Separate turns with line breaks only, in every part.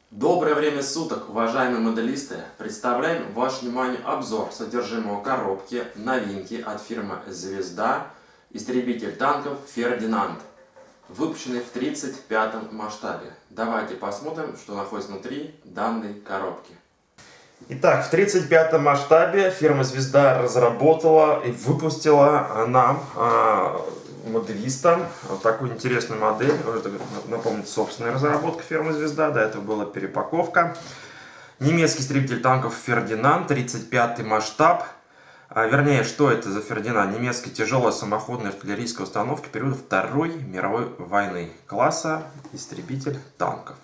Доброе время суток, уважаемые моделисты! Представляем вашему вниманию обзор содержимого коробки новинки от фирмы «Звезда» истребитель танков «Фердинанд», выпущенный в 35-м масштабе. Давайте посмотрим, что находится внутри данной коробки. Итак, в 35-м масштабе фирма «Звезда» разработала и выпустила нам моделистам вот такую интересную модель. Это, напомню, собственная разработка фирмы «Звезда». До этого была перепаковка. Немецкий истребитель танков «Фердинанд», 35-й масштаб. Вернее, что это за «Фердинанд»? Немецкая тяжелая самоходная артиллерийская установка периода Второй мировой войны. Класса истребитель танков.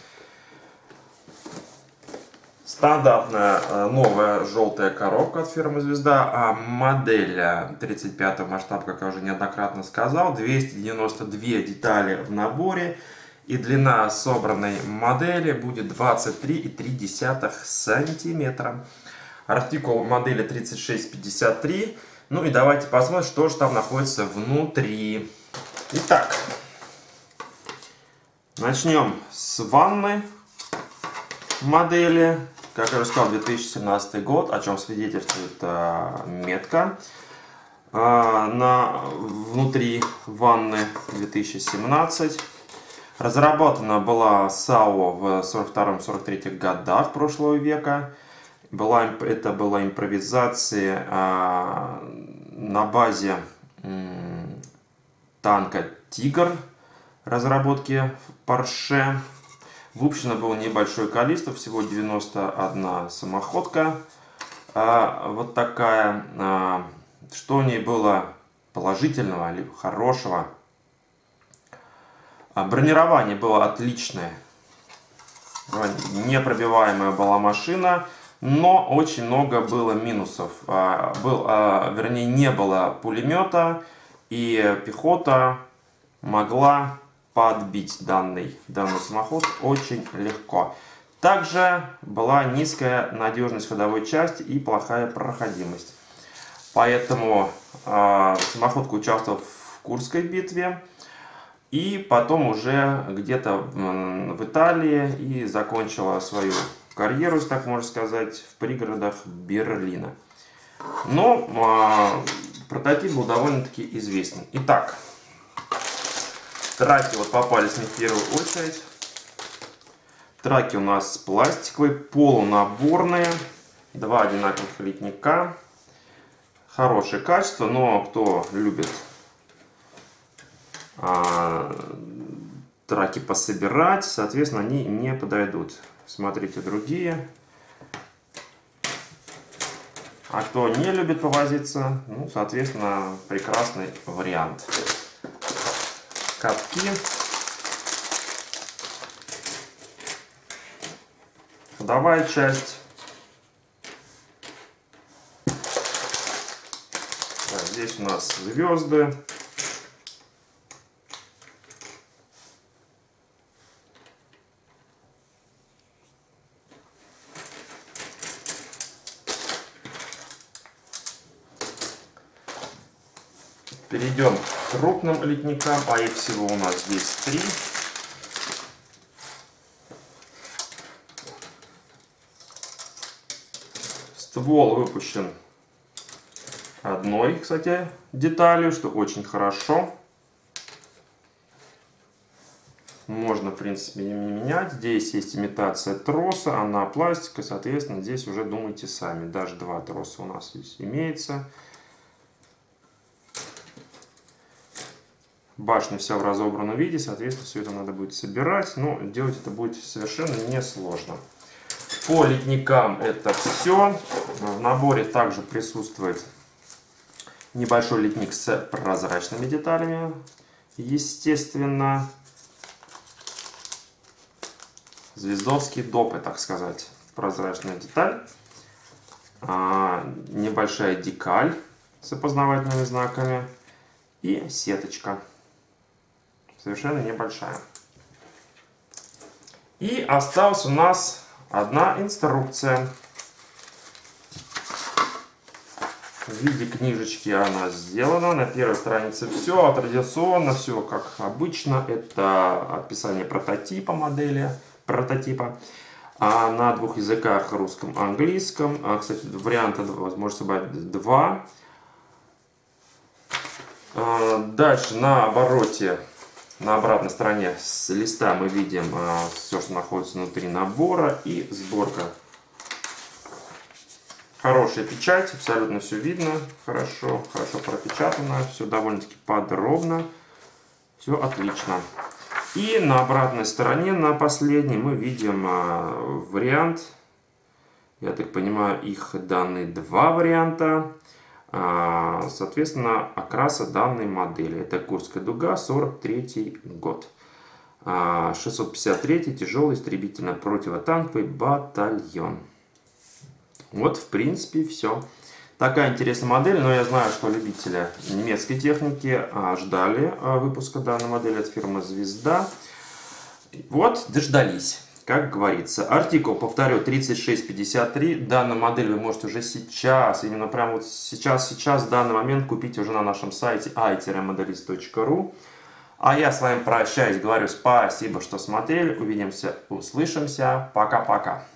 Стандартная новая желтая коробка от фирмы «Звезда», а модель 35 масштаба, как я уже неоднократно сказал, 292 детали в наборе, и длина собранной модели будет 23,3 сантиметра. Артикул модели 3653. Ну и давайте посмотрим, что же там находится внутри. Итак, начнем с ванны модели. Как я уже сказал, 2017 год, о чем свидетельствует метка внутри ванны 2017. Разработана была САО в 42-43 годах прошлого века. Это была импровизация на базе танка «Тигр» разработки Porsche. Выпущено было небольшое количество, всего 91 самоходка. Вот такая. Что в ней было положительного или хорошего? Бронирование было отличное. Непробиваемая была машина, но очень много было минусов. Вернее, не было пулемета, и пехота могла подбить данный самоход очень легко. Также была низкая надежность ходовой части и плохая проходимость. Поэтому самоходка участвовала в Курской битве и потом уже где-то в Италии и закончила свою карьеру, так можно сказать, в пригородах Берлина. Но прототип был довольно-таки известен. Итак, траки вот попались мне в первую очередь. Траки у нас пластиковые, полунаборные. Два одинаковых литника. Хорошее качество, но кто любит траки пособирать, соответственно, они не подойдут. Смотрите другие. А кто не любит повозиться, ну, соответственно, прекрасный вариант. Катки. Ходовая часть. Так, здесь у нас звезды. Перейдем к крупным литникам, а их всего у нас здесь 3. Ствол выпущен одной, кстати, деталью, что очень хорошо. Можно, в принципе, не менять. Здесь есть имитация троса, она пластика, соответственно, здесь уже думайте сами. Даже 2 троса у нас здесь имеется. Башня вся в разобранном виде, соответственно, все это надо будет собирать, но делать это будет совершенно несложно. По литникам это все. В наборе также присутствует небольшой литник с прозрачными деталями, естественно. Звездовские допы, так сказать, прозрачная деталь. Небольшая декаль с опознавательными знаками и сеточка. Совершенно небольшая. И осталась у нас одна инструкция. В виде книжечки она сделана. На первой странице все традиционно, все как обычно. Это описание прототипа модели, прототипа. На двух языках, русском, английском. Кстати, варианта можно собрать 2. Дальше на обороте, на обратной стороне с листа мы видим все, что находится внутри набора, и сборка. Хорошая печать, абсолютно все видно, хорошо пропечатано, все довольно-таки подробно, все отлично. И на обратной стороне, на последней, мы видим вариант, я так понимаю, их данные 2 варианта, соответственно, окраса данной модели. Это Курская дуга, 43 год. 653 тяжелый истребительно-противотанковый батальон. Вот, в принципе, все. Такая интересная модель, но я знаю, что любители немецкой техники ждали выпуска данной модели от фирмы «Звезда». Вот, дождались, как говорится. Артикул, повторю, 3653. Данную модель вы можете уже сейчас, именно прямо вот сейчас, в данный момент купить уже на нашем сайте i-modelist.ru. А я с вами прощаюсь, говорю спасибо, что смотрели. Увидимся, услышимся. Пока-пока.